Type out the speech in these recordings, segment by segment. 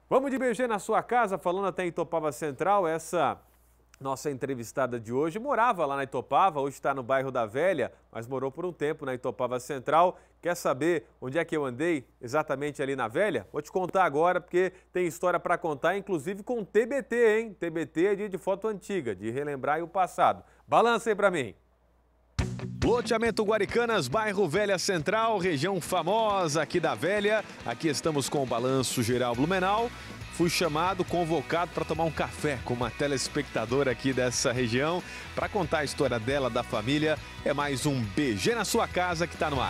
Vamos de BG na sua casa, falando até em Itopava Central. Essa nossa entrevistada de hoje morava lá na Itopava, hoje está no bairro da Velha, mas morou por um tempo na Itopava Central. Quer saber onde é que eu andei exatamente ali na Velha? Vou te contar agora, porque tem história para contar, inclusive com TBT, hein? TBT é dia de foto antiga, de relembrar o passado. Balança aí para mim. Loteamento Guaricanas, bairro Velha Central, região famosa aqui da Velha. Aqui estamos com o Balanço Geral Blumenau. Fui chamado, convocado para tomar um café com uma telespectadora aqui dessa região para contar a história dela, da família. É mais um BG na sua casa que está no ar.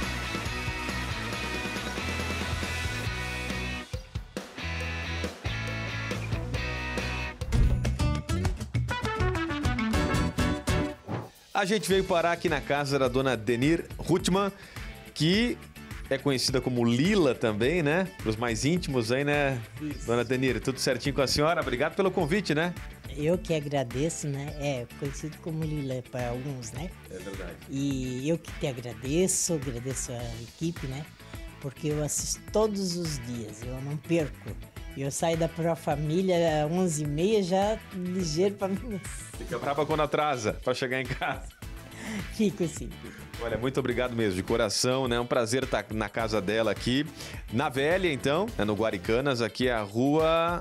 A gente veio parar aqui na casa da dona Denir Ruttmann, que é conhecida como Lila também, né? Para os mais íntimos aí, né? Isso. Dona Denir, tudo certinho com a senhora? Obrigado pelo convite, né? Eu que agradeço, né? É conhecido como Lila para alguns, né? É verdade. E eu que te agradeço a equipe, né? Porque eu assisto todos os dias, eu não perco. Eu saio da Pro Família às 11h30 já ligeiro para mim. Fica brava quando atrasa para chegar em casa. Fico sim. Olha, muito obrigado mesmo, de coração, né? Um prazer estar na casa dela aqui, na Velha, então, né? No Guaricanas, aqui é a rua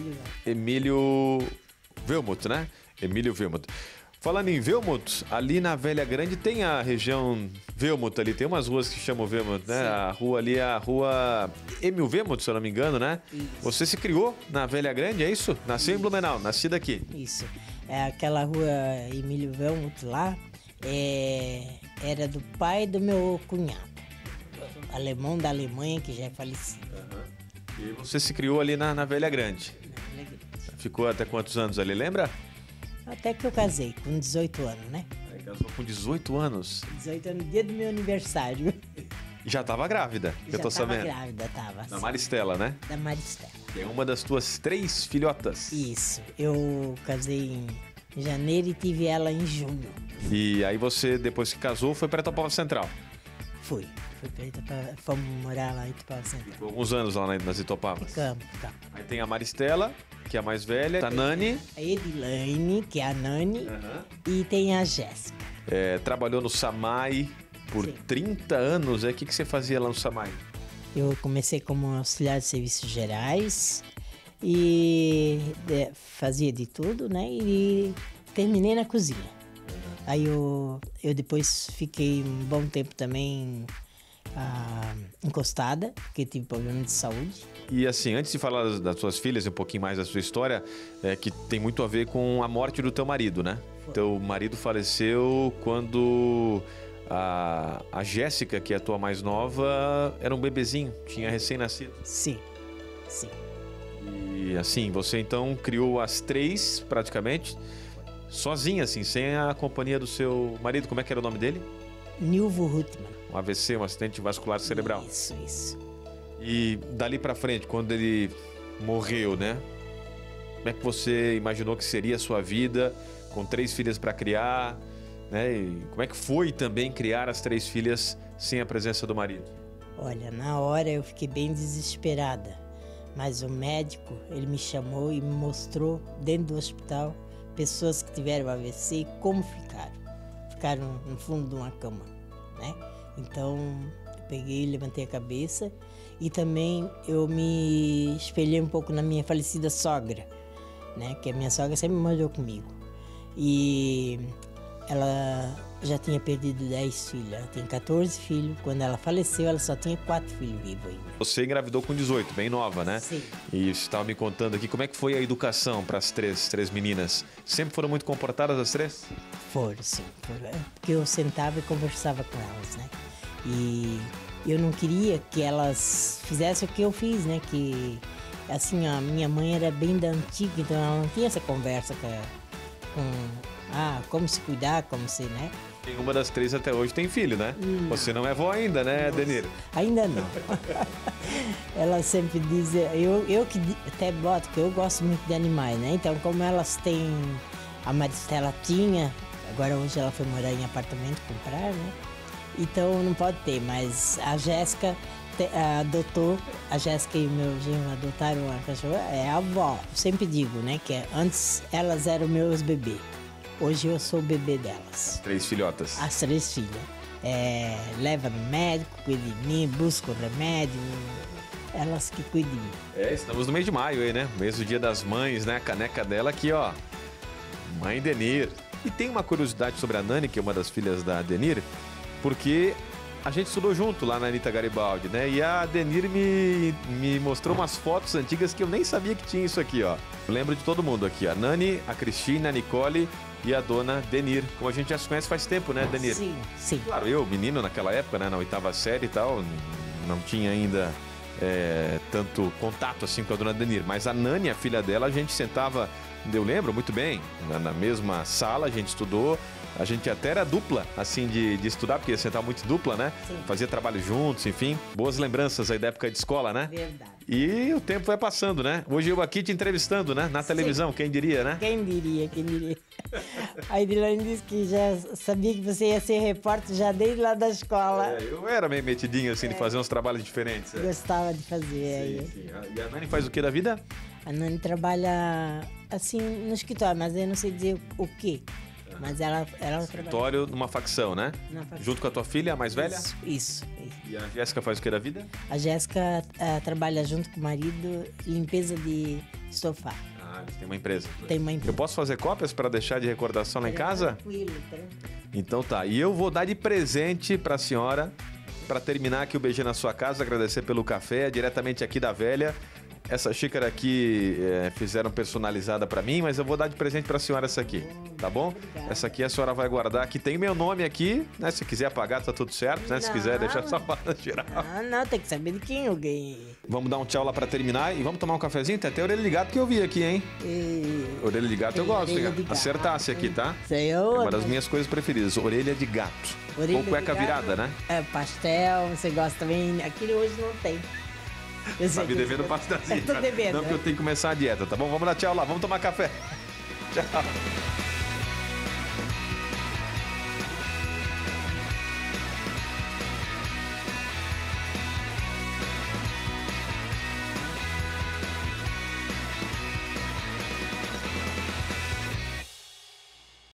Emílio Velmuth, né? Emílio Velmuth. Falando em Velmuth, ali na Velha Grande tem a região Velmuth ali, tem umas ruas que chamam Velmuth, né? Sim. A rua ali é a rua Emílio Velmuth, se eu não me engano, né? Isso. Você se criou na Velha Grande, é isso? Nasceu em Blumenau, nascida aqui. Isso. É aquela rua Emílio Velmuth lá, era do pai do meu cunhado, alemão da Alemanha, que já é falecido. Uhum. E você se criou ali na Velha Grande? Na Velha Grande. Ficou até quantos anos ali, lembra? Até que eu casei, com 18 anos, né? Aí casou com 18 anos? 18 anos, dia do meu aniversário. E já estava grávida, que eu tô sabendo. Já estava grávida, tava. Da Maristela, né? Da Maristela. Que é uma das tuas 3 filhotas. Isso, eu casei em janeiro e tive ela em junho. E aí você, depois que casou, foi para Itopava Central? Fui para Itopava, fomos morar lá em Itopava Central. Ficou alguns anos lá nas Itopavas? Ficamos. Aí tem a Maristela, que é a mais velha, a Nani. A Edilaine, que é a Nani, e tem a Jéssica. Trabalhou no SAMAI por 30 anos, o que você fazia lá no SAMAI? Eu comecei como auxiliar de serviços gerais e fazia de tudo, né? E terminei na cozinha. Aí eu depois fiquei um bom tempo também encostada, porque tive problema de saúde. E assim, antes de falar das suas filhas, um pouquinho mais da sua história, que tem muito a ver com a morte do teu marido, né? Foi. Teu marido faleceu quando a Jéssica, que é a tua mais nova, era um bebezinho, tinha recém-nascido. Sim. E assim, você então criou as 3 praticamente sozinha, assim, sem a companhia do seu marido. Como é que era o nome dele? Nilvo Ruttmann. Um AVC, um acidente vascular cerebral. Isso. E dali pra frente, quando ele morreu, né? Como é que você imaginou que seria a sua vida com 3 filhas para criar, né? E como é que foi também criar as 3 filhas sem a presença do marido? Olha, na hora eu fiquei bem desesperada, mas o médico, ele me chamou e me mostrou dentro do hospital pessoas que tiveram AVC e como ficaram no fundo de uma cama, né? Então eu peguei, levantei a cabeça e também eu me espelhei um pouco na minha falecida sogra, né? Que a minha sogra sempre morou comigo e ela já tinha perdido 10 filhos, ela tem 14 filhos. Quando ela faleceu, ela só tinha 4 filhos vivos ainda. Você engravidou com 18, bem nova, né? Sim. E você estava me contando aqui, como é que foi a educação para as três meninas? Sempre foram muito comportadas as 3? Foram, sim. Porque eu sentava e conversava com elas, né? E eu não queria que elas fizessem o que eu fiz, né? Que, assim, a minha mãe era bem da antiga, então ela não tinha essa conversa como se cuidar, como se, né? Uma das 3 até hoje tem filho, né? Você não é vó ainda, né, Denir? Ainda não. Ela sempre diz, eu que até boto, que eu gosto muito de animais, né? Então, como elas têm, a Maristela tinha, agora hoje ela foi morar em apartamento, comprar, né? Então não pode ter, mas a Jéssica adotou, a Jéssica e o meu genro adotaram a cachorra, é a avó. Eu sempre digo, né, que antes elas eram meus bebês. Hoje eu sou o bebê delas. 3 filhotas. As 3 filhas. Leva no médico, cuida de mim, busca o remédio, elas que cuidam de mim. Estamos no mês de maio aí, né? Mês do Dia das Mães, né? A caneca dela aqui, ó. Mãe Denir. E tem uma curiosidade sobre a Nani, que é uma das filhas da Denir, porque a gente estudou junto lá na Anita Garibaldi, né? E a Denir me mostrou umas fotos antigas que eu nem sabia que tinha isso aqui, ó. Eu lembro de todo mundo aqui, a Nani, a Cristina, a Nicole e a dona Denir. Como a gente já se conhece faz tempo, né, Denir? Sim, sim. Claro, eu, menino naquela época, né, na 8ª série e tal, não tinha ainda tanto contato assim com a dona Denir. Mas a Nani, a filha dela, a gente sentava, eu lembro muito bem, na mesma sala, a gente estudou. A gente até era dupla, assim, de estudar, porque ia sentar muito dupla, né? Sim. Fazia trabalho juntos, enfim. Boas lembranças aí da época de escola, né? Verdade. E o tempo vai passando, né? Hoje eu aqui te entrevistando, né? Na televisão, quem diria, né? Quem diria, quem diria. A Edilane disse que já sabia que você ia ser repórter já desde lá da escola. Eu era meio metidinho, assim, de fazer uns trabalhos diferentes. Gostava de fazer. Sim. E a Nani faz o que da vida? A Nani trabalha, assim, no escritório, mas eu não sei dizer o quê. Mas ela trabalha. Escritório numa facção, né? Junto com a tua filha, a mais velha? Isso. E a Jéssica faz o que da vida? A Jéssica trabalha junto com o marido, limpeza de sofá. Eles têm uma empresa. Tem uma empresa. Eu posso fazer cópias para deixar de recordação lá em casa? Tranquilo. Então tá. E eu vou dar de presente para a senhora, para terminar aqui o BG na sua casa, agradecer pelo café, diretamente aqui da Velha. Essa xícara aqui fizeram personalizada para mim, mas eu vou dar de presente para a senhora essa aqui, tá bom? Obrigada. Essa aqui a senhora vai guardar. Aqui tem meu nome aqui, né? Se quiser apagar, tá tudo certo, né? Se quiser deixar só para tirar. Não, tem que saber de quem eu ganhei. Vamos dar um tchau lá para terminar e vamos tomar um cafezinho? Tem até orelha de gato que eu vi aqui, hein? Orelha de gato eu gosto. Orelha de gato. Acertasse aqui, tá? Senhor. É uma das minhas coisas preferidas, orelha de gato. Orelha Ou cueca de gato. virada, né? Pastel, você gosta também. Aquilo hoje não tem. Tá me devendo pastelzinho. Eu tô devendo. Não, porque eu tenho que começar a dieta, tá bom? Vamos dar tchau lá, vamos tomar café. Tchau.